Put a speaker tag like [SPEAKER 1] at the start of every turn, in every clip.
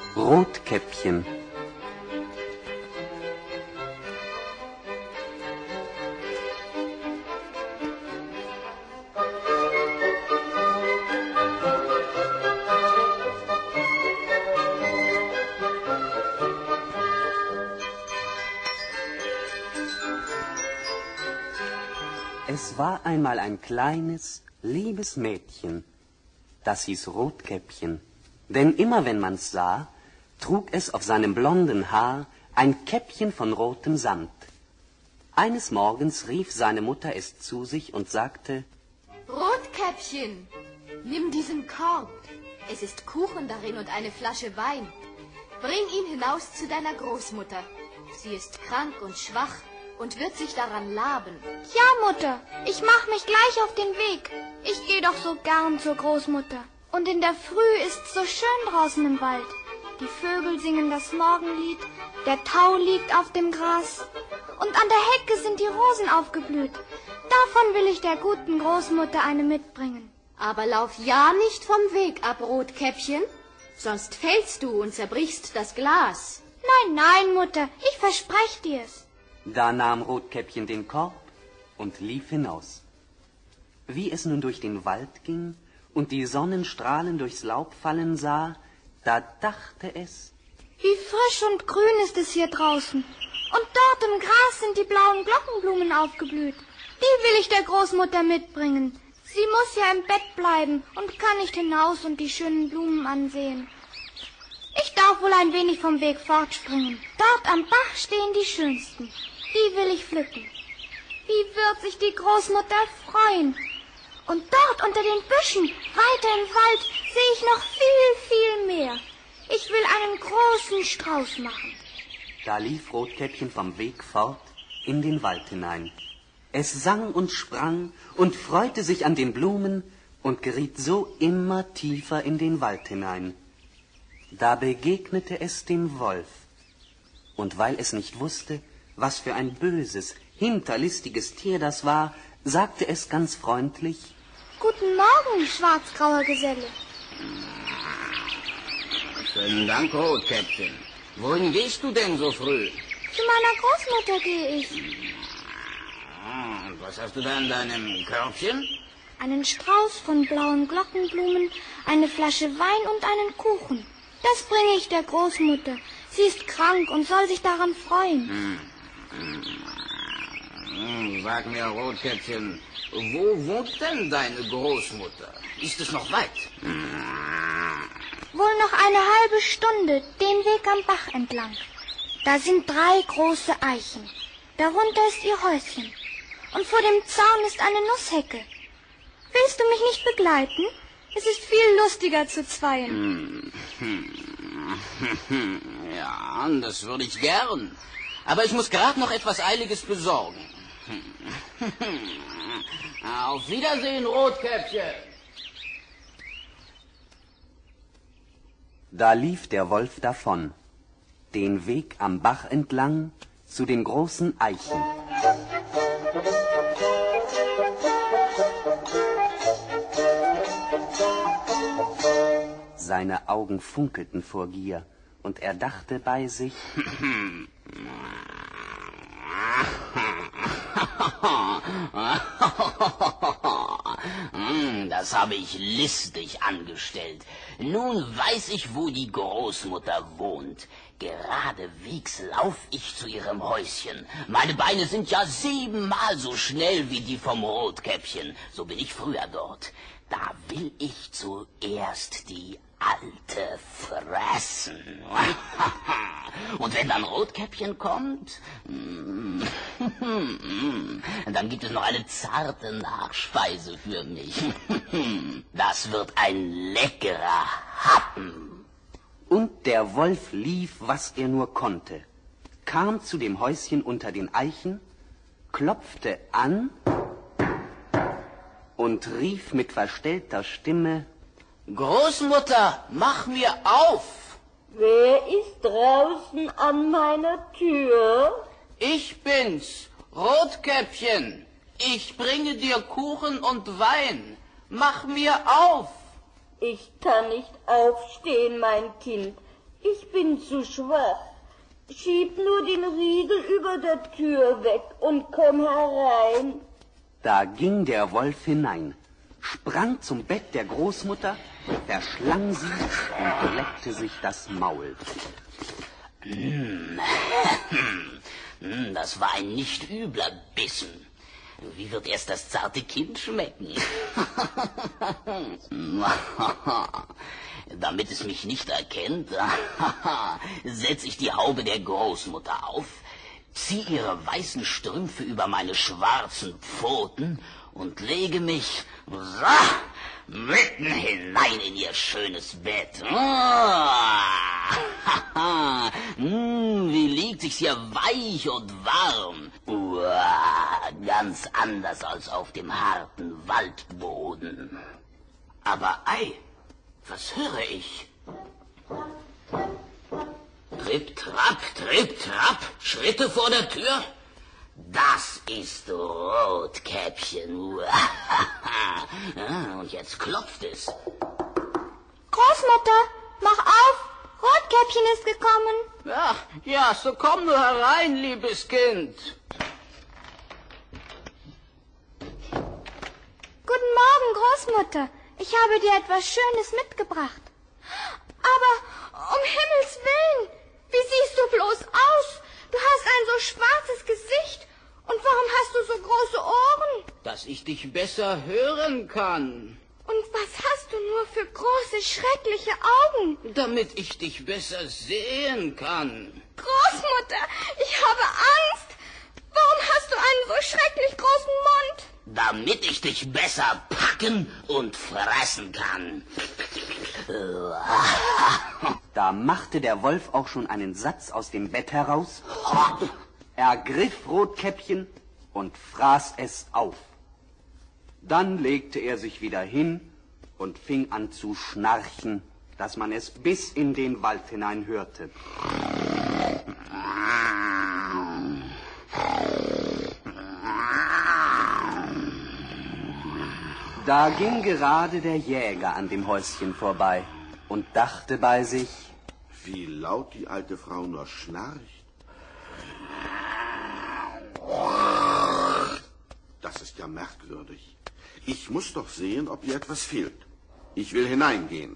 [SPEAKER 1] Rotkäppchen. Es war einmal ein kleines, liebes Mädchen, das hieß Rotkäppchen, denn immer wenn man's sah, trug es auf seinem blonden Haar ein Käppchen von rotem Samt. Eines Morgens rief seine Mutter es zu sich und sagte:
[SPEAKER 2] Rotkäppchen, nimm diesen Korb, es ist Kuchen darin und eine Flasche Wein. Bring ihn hinaus zu deiner Großmutter, sie ist krank und schwach und wird sich daran laben.
[SPEAKER 3] Ja, Mutter, ich mach mich gleich auf den Weg. Ich gehe doch so gern zur Großmutter. Und in der Früh ist's so schön draußen im Wald. Die Vögel singen das Morgenlied, der Tau liegt auf dem Gras und an der Hecke sind die Rosen aufgeblüht. Davon will ich der guten Großmutter eine mitbringen.
[SPEAKER 2] Aber lauf ja nicht vom Weg ab, Rotkäppchen, sonst fällst du und zerbrichst das Glas.
[SPEAKER 3] Nein, nein, Mutter, ich versprech dir's.
[SPEAKER 1] Da nahm Rotkäppchen den Korb und lief hinaus. Wie es nun durch den Wald ging und die Sonnenstrahlen durchs Laub fallen sah, da dachte es:
[SPEAKER 3] Wie frisch und grün ist es hier draußen. Und dort im Gras sind die blauen Glockenblumen aufgeblüht. Die will ich der Großmutter mitbringen. Sie muss ja im Bett bleiben und kann nicht hinaus und die schönen Blumen ansehen. Ich darf wohl ein wenig vom Weg fortspringen. Dort am Bach stehen die schönsten. Die will ich pflücken. Wie wird sich die Großmutter freuen? Und dort unter den Büschen, weiter im Wald, sehe ich noch viel, viel mehr. Ich will einen großen Strauß machen.
[SPEAKER 1] Da lief Rotkäppchen vom Weg fort in den Wald hinein. Es sang und sprang und freute sich an den Blumen und geriet so immer tiefer in den Wald hinein. Da begegnete es dem Wolf. Und weil es nicht wusste, was für ein böses, hinterlistiges Tier das war, sagte es ganz freundlich:
[SPEAKER 3] Guten Morgen, schwarzgrauer Geselle.
[SPEAKER 4] Schönen Dank, Rotkäppchen. Wohin gehst du denn so früh?
[SPEAKER 3] Zu meiner Großmutter gehe ich.
[SPEAKER 4] Und was hast du da in deinem Körbchen?
[SPEAKER 3] Einen Strauß von blauen Glockenblumen, eine Flasche Wein und einen Kuchen. Das bringe ich der Großmutter. Sie ist krank und soll sich daran freuen.
[SPEAKER 4] Sag mir, Rotkäppchen, wo wohnt denn deine Großmutter? Ist es noch weit?
[SPEAKER 3] Wohl noch eine halbe Stunde, den Weg am Bach entlang. Da sind 3 große Eichen. Darunter ist ihr Häuschen. Und vor dem Zaun ist eine Nusshecke. Willst du mich nicht begleiten? Es ist viel lustiger zu zweien.
[SPEAKER 4] Ja, das würde ich gern. Aber ich muss gerade noch etwas Eiliges besorgen. Auf Wiedersehen, Rotkäppchen.
[SPEAKER 1] Da lief der Wolf davon, den Weg am Bach entlang zu den großen Eichen. Seine Augen funkelten vor Gier, und er dachte bei sich:
[SPEAKER 4] Das habe ich listig angestellt. Nun weiß ich, wo die Großmutter wohnt. Geradewegs lauf ich zu ihrem Häuschen. Meine Beine sind ja 7-mal so schnell wie die vom Rotkäppchen. So bin ich früher dort. Da will ich zuerst die Alte fressen. Und wenn dann Rotkäppchen kommt, dann gibt es noch eine zarte Nachspeise für mich. Das wird ein leckerer Happen.
[SPEAKER 1] Und der Wolf lief, was er nur konnte, kam zu dem Häuschen unter den Eichen, klopfte an und rief mit verstellter Stimme:
[SPEAKER 4] Großmutter, mach mir auf!
[SPEAKER 5] Wer ist draußen an meiner Tür?
[SPEAKER 4] Ich bin's, Rotkäppchen. Ich bringe dir Kuchen und Wein. Mach mir auf!
[SPEAKER 5] Ich kann nicht aufstehen, mein Kind. Ich bin zu schwach. Schieb nur den Riegel über der Tür weg und komm herein.
[SPEAKER 1] Da ging der Wolf hinein, sprang zum Bett der Großmutter, verschlang sie und leckte sich das Maul.
[SPEAKER 4] Das war ein nicht übler Bissen. Wie wird erst das zarte Kind schmecken? Damit es mich nicht erkennt, setze ich die Haube der Großmutter auf, zieh ihre weißen Strümpfe über meine schwarzen Pfoten und lege mich mitten hinein in ihr schönes Bett. Wie liegt sich's hier weich und warm. Ganz anders als auf dem harten Waldboden. Aber ei, was höre ich? Tripp, trapp, Schritte vor der Tür. Das ist Rotkäppchen. Und jetzt klopft es.
[SPEAKER 3] Großmutter, mach auf! Rotkäppchen ist gekommen.
[SPEAKER 4] Ja, so komm nur herein, liebes Kind.
[SPEAKER 3] Guten Morgen, Großmutter. Ich habe dir etwas Schönes mitgebracht. Aber um Himmels Willen, wie siehst du bloß aus? Du hast ein so schwarzes Gesicht. Und warum hast du so große Ohren?
[SPEAKER 4] Dass ich dich besser hören kann.
[SPEAKER 3] Und was hast du nur für große, schreckliche Augen?
[SPEAKER 4] Damit ich dich besser sehen kann.
[SPEAKER 3] Großmutter, ich habe Angst. Warum hast du einen so schrecklich großen Mund?
[SPEAKER 4] Damit ich dich besser packen und fressen kann.
[SPEAKER 1] Da machte der Wolf auch schon einen Satz aus dem Bett heraus, ergriff Rotkäppchen und fraß es auf. Dann legte er sich wieder hin und fing an zu schnarchen, dass man es bis in den Wald hinein hörte. Da ging gerade der Jäger an dem Häuschen vorbei und dachte bei sich,
[SPEAKER 6] wie laut die alte Frau nur schnarcht. Das ist ja merkwürdig. Ich muss doch sehen, ob ihr etwas fehlt. Ich will hineingehen.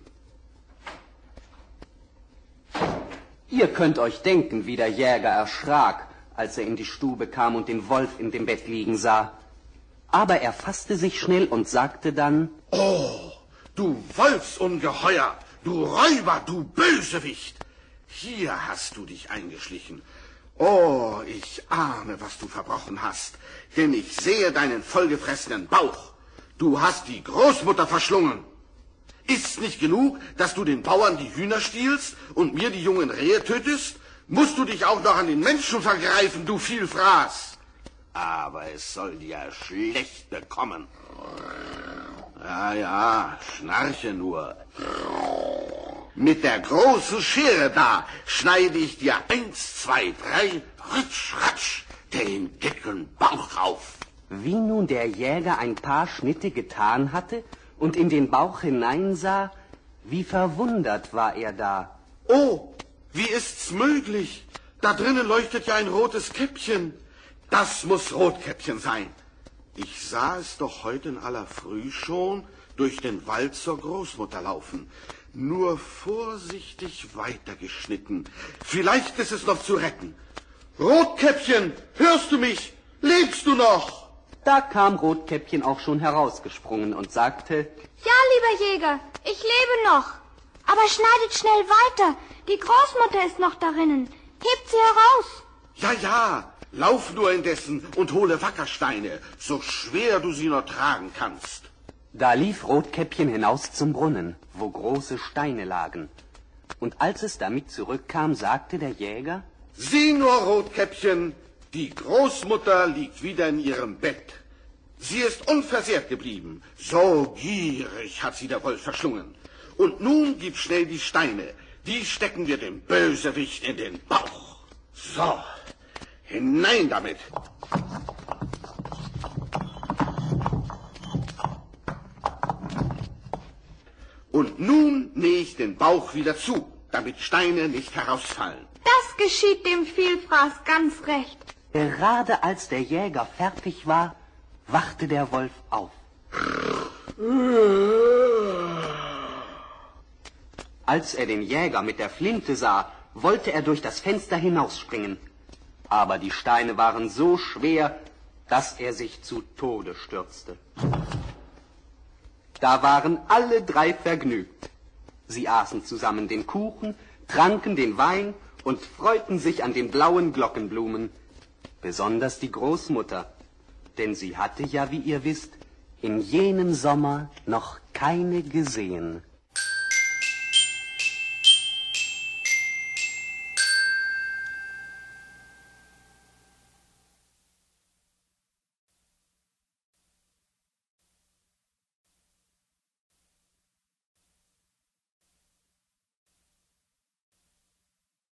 [SPEAKER 1] Ihr könnt euch denken, wie der Jäger erschrak, als er in die Stube kam und den Wolf in dem Bett liegen sah. Aber er fasste sich schnell und sagte dann,
[SPEAKER 6] oh, du Wolfsungeheuer, du Räuber, du Bösewicht. Hier hast du dich eingeschlichen. Oh, ich ahne, was du verbrochen hast, denn ich sehe deinen vollgefressenen Bauch. Du hast die Großmutter verschlungen. Ist's nicht genug, dass du den Bauern die Hühner stiehlst und mir die jungen Rehe tötest? Musst du dich auch noch an den Menschen vergreifen, du Vielfraß? Aber es soll dir schlecht bekommen. Ja, schnarche nur. Mit der großen Schere da schneide ich dir 1, 2, 3, ritsch, ratsch, den dicken Bauch auf.
[SPEAKER 1] Wie nun der Jäger ein paar Schnitte getan hatte und in den Bauch hineinsah, wie verwundert war er da.
[SPEAKER 6] Oh, wie ist's möglich? Da drinnen leuchtet ja ein rotes Käppchen. Das muss Rotkäppchen sein. Ich sah es doch heute in aller Früh schon durch den Wald zur Großmutter laufen. Nur vorsichtig weitergeschnitten. Vielleicht ist es noch zu retten. Rotkäppchen, hörst du mich? Lebst du noch?
[SPEAKER 1] Da kam Rotkäppchen auch schon herausgesprungen und sagte,
[SPEAKER 3] ja, lieber Jäger, ich lebe noch. Aber schneidet schnell weiter. Die Großmutter ist noch darinnen. Hebt sie heraus.
[SPEAKER 6] Ja, lauf nur indessen und hole Wackersteine, so schwer du sie nur tragen kannst.
[SPEAKER 1] Da lief Rotkäppchen hinaus zum Brunnen, wo große Steine lagen. Und als es damit zurückkam, sagte der Jäger,
[SPEAKER 6] sieh nur, Rotkäppchen, die Großmutter liegt wieder in ihrem Bett. Sie ist unversehrt geblieben. So gierig hat sie der Wolf verschlungen. Und nun gib schnell die Steine. Die stecken wir dem Bösewicht in den Bauch. So, hinein damit. Und nun nähe ich den Bauch wieder zu. damit Steine nicht herausfallen.
[SPEAKER 3] Das geschieht dem Vielfraß ganz recht.
[SPEAKER 1] Gerade als der Jäger fertig war, wachte der Wolf auf. Als er den Jäger mit der Flinte sah, wollte er durch das Fenster hinausspringen. Aber die Steine waren so schwer, dass er sich zu Tode stürzte. Da waren alle drei vergnügt. Sie aßen zusammen den Kuchen, tranken den Wein und freuten sich an den blauen Glockenblumen. Besonders die Großmutter, denn sie hatte ja, wie ihr wisst, in jenem Sommer noch keine gesehen.